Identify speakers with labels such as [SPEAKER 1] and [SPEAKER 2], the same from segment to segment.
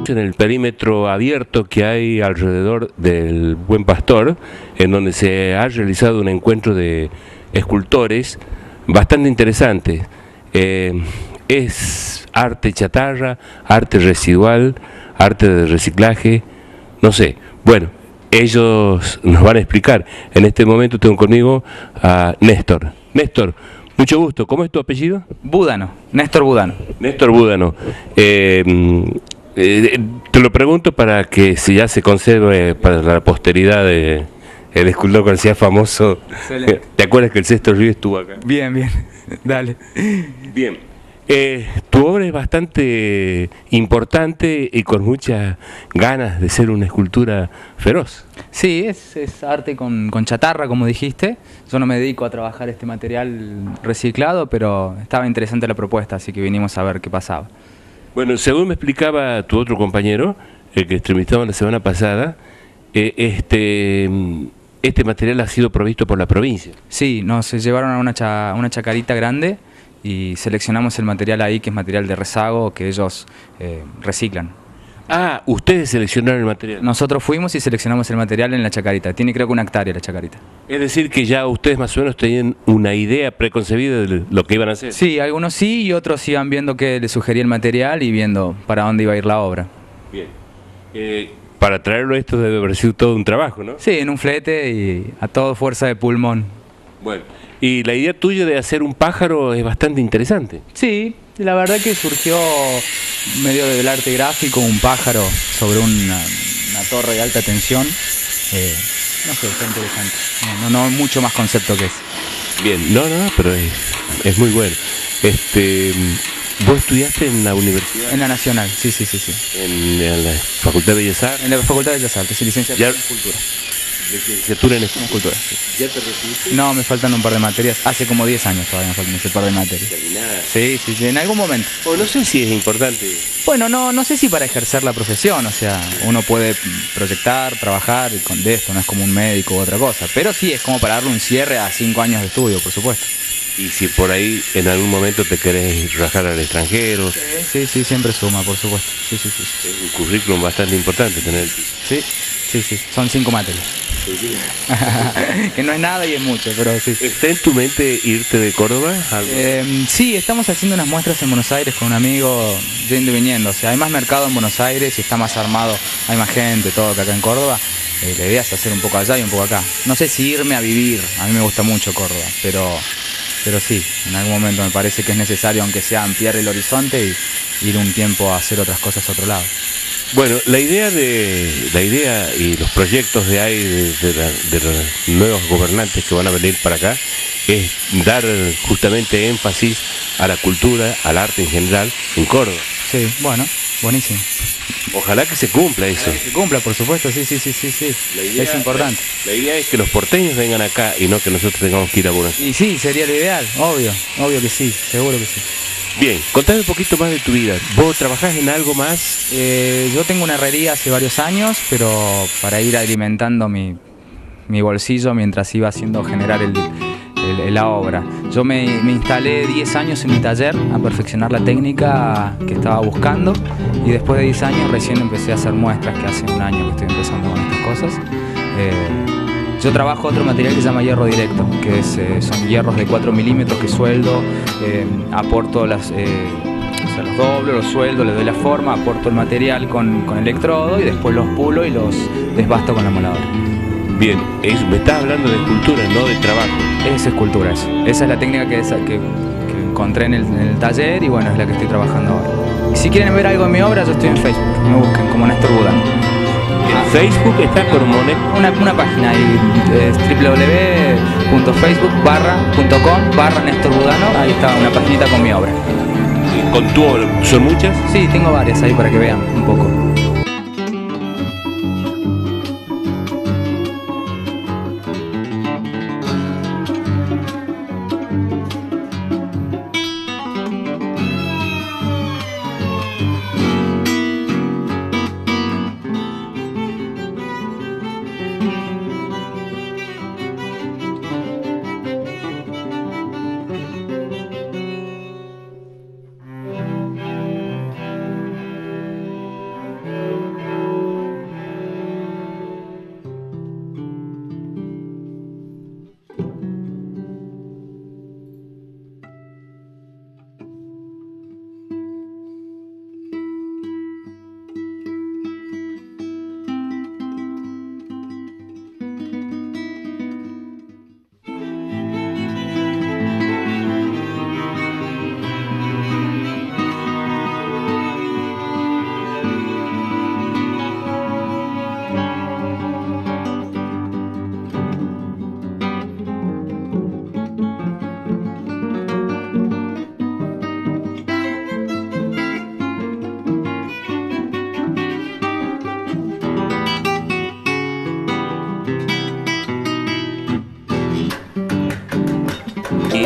[SPEAKER 1] en el perímetro abierto que hay alrededor del Buen Pastor, en donde se ha realizado un encuentro de escultores bastante interesante. Es arte chatarra, arte residual, arte de reciclaje, no sé. Bueno, ellos nos van a explicar. En este momento tengo conmigo a Néstor. Néstor, mucho gusto. ¿Cómo es tu apellido?
[SPEAKER 2] Búdano, Néstor Búdano.
[SPEAKER 1] Néstor Búdano. Te lo pregunto para que si ya se conserve para la posteridad de el escultor que sea famoso.
[SPEAKER 2] Excelente.
[SPEAKER 1] ¿Te acuerdas que el Sexto Río estuvo acá?
[SPEAKER 2] Bien, bien, dale.
[SPEAKER 1] Bien. Tu obra es bastante importante y con muchas ganas de ser una escultura feroz.
[SPEAKER 2] Sí, es arte con chatarra, como dijiste. Yo no me dedico a trabajar este material reciclado, pero estaba interesante la propuesta, así que vinimos a ver qué pasaba.
[SPEAKER 1] Bueno, según me explicaba tu otro compañero, el que entrevistamos la semana pasada, este material ha sido provisto por la provincia.
[SPEAKER 2] Sí, nos llevaron a una chacarita grande y seleccionamos el material ahí, que es material de rezago que ellos reciclan.
[SPEAKER 1] Ah, ustedes seleccionaron el material.
[SPEAKER 2] Nosotros fuimos y seleccionamos el material en la chacarita. Tiene creo que 1 hectárea la chacarita.
[SPEAKER 1] Es decir, que ya ustedes más o menos tenían una idea preconcebida de lo que iban a hacer.
[SPEAKER 2] Sí, algunos sí y otros iban viendo qué les sugería el material y viendo para dónde iba a ir la obra.
[SPEAKER 1] Bien. Para traerlo esto debe haber sido todo un trabajo, ¿no?
[SPEAKER 2] Sí, en un flete y a todo fuerza de pulmón.
[SPEAKER 1] Bueno, y la idea tuya de hacer un pájaro es bastante interesante.
[SPEAKER 2] Sí, la verdad que surgió medio del arte gráfico, un pájaro sobre una torre de alta tensión. No sé, está interesante. No mucho más concepto que ese.
[SPEAKER 1] Bien, no, pero es muy bueno. ¿Vos estudiaste en la universidad?
[SPEAKER 2] En la Nacional, sí.
[SPEAKER 1] En la Facultad de Bellas Artes.
[SPEAKER 2] En la Facultad de Bellas Artes, sí, licenciatura en Cultura.
[SPEAKER 1] Licenciatura en
[SPEAKER 2] Escultura, sí.
[SPEAKER 1] ¿Ya te recibiste?
[SPEAKER 2] No, me faltan un par de materias. Hace como 10 años todavía me faltan ese par de materias. Sí, en algún momento.
[SPEAKER 1] O no sé si es importante.
[SPEAKER 2] Bueno, no sé si para ejercer la profesión, o sea, uno puede proyectar, trabajar de esto, no es como un médico u otra cosa, pero sí es como para darle un cierre a 5 años de estudio, por supuesto.
[SPEAKER 1] Y si por ahí en algún momento te querés rajar al extranjero.
[SPEAKER 2] Sí, siempre suma, por supuesto. Sí.
[SPEAKER 1] Es un currículum bastante importante tener.
[SPEAKER 2] Sí, son 5 materias. Que no es nada y es mucho, pero sí.
[SPEAKER 1] ¿Está en tu mente irte de Córdoba?
[SPEAKER 2] Sí, estamos haciendo unas muestras en Buenos Aires con un amigo, yendo y viniendo. O sea, hay más mercado en Buenos Aires y está más armado, hay más gente, todo que acá en Córdoba. La idea es hacer un poco allá y un poco acá. No sé si irme a vivir, a mí me gusta mucho Córdoba, pero sí, en algún momento me parece que es necesario, aunque sea ampliar el horizonte y ir un tiempo a hacer otras cosas a otro lado.
[SPEAKER 1] Bueno, la idea y los proyectos de los nuevos gobernantes que van a venir para acá es dar justamente énfasis a la cultura, al arte en general en Córdoba.
[SPEAKER 2] Sí, bueno, buenísimo.
[SPEAKER 1] Ojalá que se cumpla eso.
[SPEAKER 2] Que se cumpla, por supuesto, sí. Es importante.
[SPEAKER 1] La idea es que los porteños vengan acá y no que nosotros tengamos que ir a Buenos Aires.
[SPEAKER 2] Y sí, sería lo ideal, obvio que sí, seguro que sí.
[SPEAKER 1] Bien, contame un poquito más de tu vida. ¿Vos trabajás en algo más?
[SPEAKER 2] Yo tengo una herrería hace varios años, pero para ir alimentando mi bolsillo mientras iba haciendo generar la obra. Yo me instalé 10 años en mi taller a perfeccionar la técnica que estaba buscando y después de 10 años recién empecé a hacer muestras, que hace un año que estoy empezando con estas cosas. Yo trabajo otro material que se llama hierro directo, que son hierros de 4 milímetros que sueldo, aporto los doblo, los sueldo, le doy la forma, aporto el material con electrodo y después los pulo y los desbasto con la moladora.
[SPEAKER 1] Bien, me estás hablando de escultura, no de trabajo.
[SPEAKER 2] Es escultura eso. Esa es la técnica que encontré en el taller y bueno, es la que estoy trabajando ahora. Y si quieren ver algo de mi obra, yo estoy en Facebook, me busquen como Néstor Búdano.
[SPEAKER 1] En Facebook está como
[SPEAKER 2] una página ahí, www.facebook.com/Néstor Búdano, ahí está una paginita con mi obra.
[SPEAKER 1] ¿Con tu obra? ¿Son muchas?
[SPEAKER 2] Sí, tengo varias ahí para que vean un poco.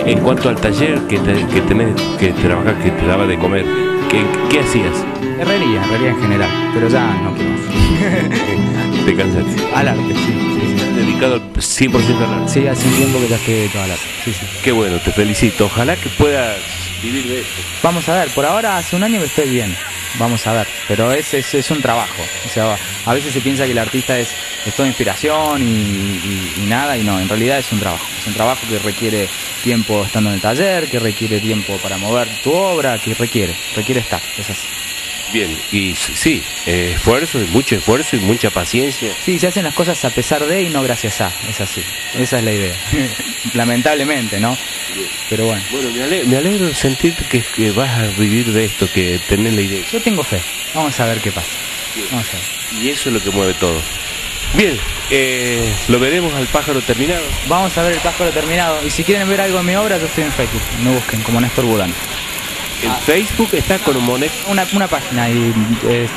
[SPEAKER 1] En cuanto al taller que tenés, que trabajas, que te daba de comer, ¿qué hacías?
[SPEAKER 2] Herrería en general, pero ya no quiero más.
[SPEAKER 1] ¿Te cansaste?
[SPEAKER 2] Al arte, sí.
[SPEAKER 1] ¿Estás dedicado al 100% al arte?
[SPEAKER 2] Sí, hace un tiempo que ya estoy dedicado al arte. Sí.
[SPEAKER 1] Qué bueno, te felicito. Ojalá que puedas vivir de esto.
[SPEAKER 2] Vamos a ver, por ahora hace un año que estoy bien. Vamos a ver, pero es un trabajo. O sea, a veces se piensa que el artista es toda inspiración y nada, y no, en realidad es un trabajo. Es un trabajo que requiere tiempo estando en el taller, que requiere tiempo para mover tu obra, que requiere estar, es así.
[SPEAKER 1] Bien, y sí, esfuerzo, mucho esfuerzo y mucha paciencia.
[SPEAKER 2] Sí, se hacen las cosas a pesar de y no gracias a, es así, esa es la idea. Lamentablemente, ¿no?
[SPEAKER 1] Bien.
[SPEAKER 2] Pero bueno.
[SPEAKER 1] Bueno, me alegro sentirte que vas a vivir de esto, que tenés la idea.
[SPEAKER 2] Yo tengo fe, vamos a ver qué pasa.
[SPEAKER 1] Bien.
[SPEAKER 2] Vamos a ver.
[SPEAKER 1] Y eso es lo que mueve todo. Bien, lo veremos al pájaro terminado.
[SPEAKER 2] Vamos a ver el pájaro terminado, y si quieren ver algo en mi obra, yo estoy en Facebook, me busquen como Néstor Budano.
[SPEAKER 1] En Facebook está con
[SPEAKER 2] una página ahí, es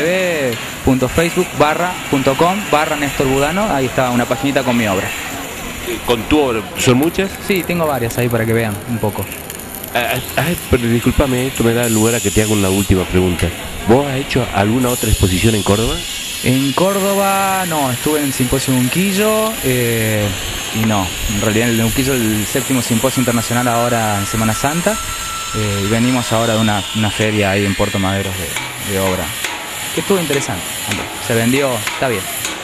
[SPEAKER 2] www.facebook.com/Néstor Budano, ahí está una paginita con mi obra.
[SPEAKER 1] ¿Con tu obra? ¿Son muchas?
[SPEAKER 2] Sí, tengo varias ahí para que vean un poco.
[SPEAKER 1] Pero discúlpame, esto me da lugar a que te haga una última pregunta. ¿Vos has hecho alguna otra exposición en Córdoba?
[SPEAKER 2] En Córdoba, no, estuve en el Simposio de Unquillo, y no, en realidad en el Unquillo el 7º Simposio Internacional ahora en Semana Santa. Y venimos ahora de una feria ahí en Puerto Madero de obra, que estuvo interesante, se vendió, está bien.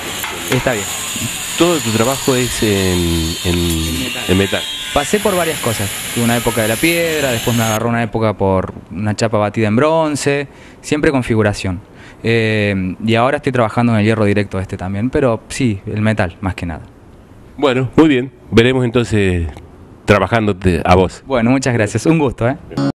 [SPEAKER 1] Todo tu trabajo es en metal.
[SPEAKER 2] Pasé por varias cosas, tuve una época de la piedra, después me agarró una época por una chapa batida en bronce, siempre con figuración. Y ahora estoy trabajando en el hierro directo también, pero sí, el metal, más que nada.
[SPEAKER 1] Bueno, muy bien, veremos entonces trabajándote a vos.
[SPEAKER 2] Bueno, muchas gracias, un gusto,